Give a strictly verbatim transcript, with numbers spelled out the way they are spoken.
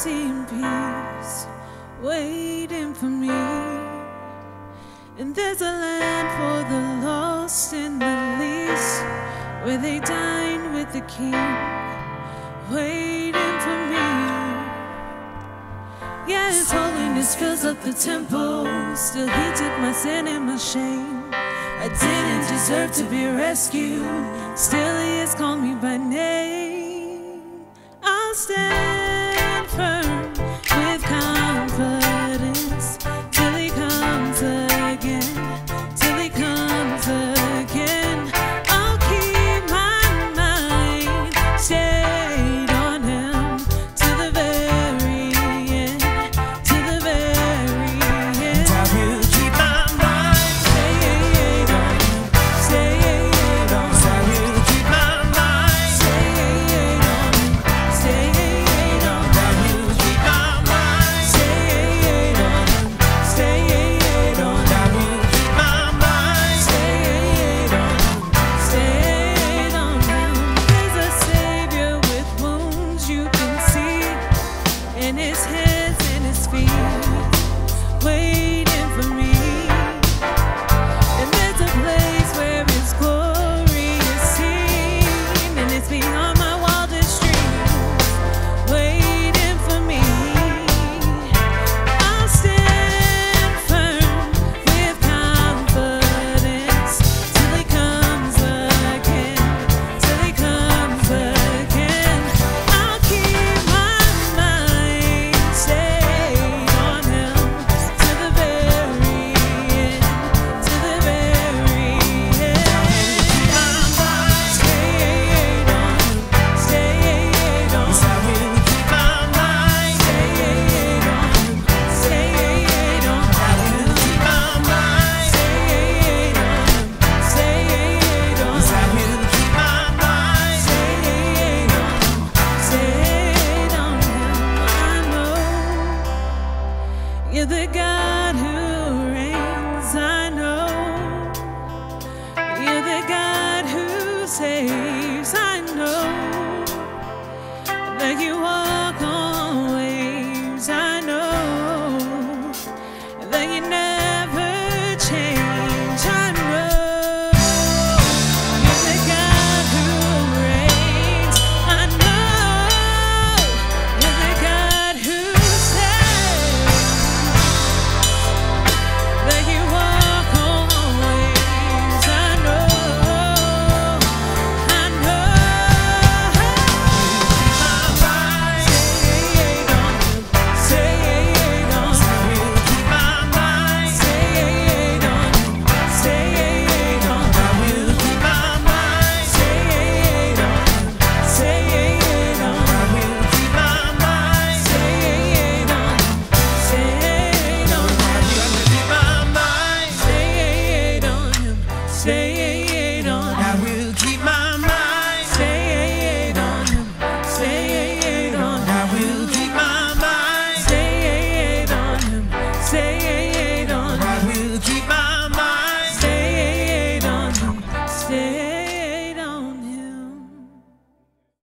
mercy and peace waiting for me. And there's a land for the lost and the least, where they dine with the King, waiting for me. Yeah, His holiness fills up the temple. Still He took my sin and my shame. I didn't deserve to be rescued. Still He has called me by name. I'll stand firm with confidence till He comes again, till He comes again. I'll keep my mind stayed on Him to the very end, to the very end. I will keep my mind stayed on Him, stayed on Him. I will keep my mind Stayed on Him, stayed on Him. I will keep my mind Stayed on Him, stayed on Him. I will keep my mind Stayed on Him, stayed on Him. There's a Savior with wounds you can see, in His hands and His feet. Wait